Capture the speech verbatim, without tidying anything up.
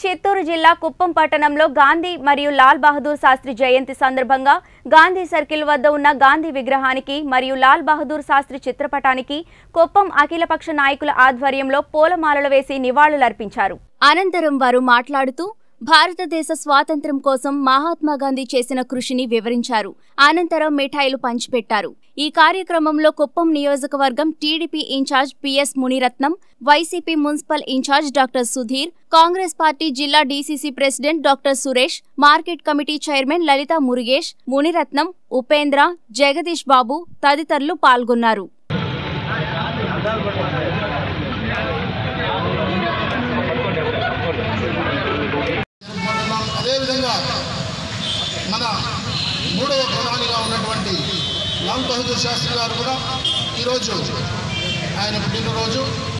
చిత్తూరు జిల్లా కుప్పం పట్టణంలో గాంధీ మరియు లాల్ బహదూర్ శాస్త్రి జయంతి సందర్భంగా గాంధీ సర్కిల్ వద్ద ఉన్న గాంధీ విగ్రహానికి మరియు లాల్ బహదూర్ శాస్త్రి చిత్రపటానికి కుప్పం అఖిలపక్ష నాయకుల ఆధ్వర్యంలో పూలమాలలు వేసి నివాళులర్పించారు. అనంతరం వారు మాట్లాడుతూ భారతదేశ స్వాతంత్ర్యం కోసం మహాత్మా గాంధీ చేసిన కృషిని వివరించారు. అనంతరం మిఠాయిలు పంచిపెట్టారు. ఈ కార్యక్రమంలో కుప్పం నియోజకవర్గం TDP in charge PS Munirathnam, YCP municipal in charge doctor Sudheer, Congress party జిల్లా DCC president doctor Suresh, market committee chairman Lalitha Murugesh, Munirathnam, Upendra, Jagadish Babu తదితరులు పాల్గొన్నారు. అదేవిధంగా మన మూడవ ప్రధానిగా ఉన్నటువంటి లాల్ బహదూర్ శాస్త్రి గారు కూడా ఈరోజు ఆయన పుట్టినరోజు.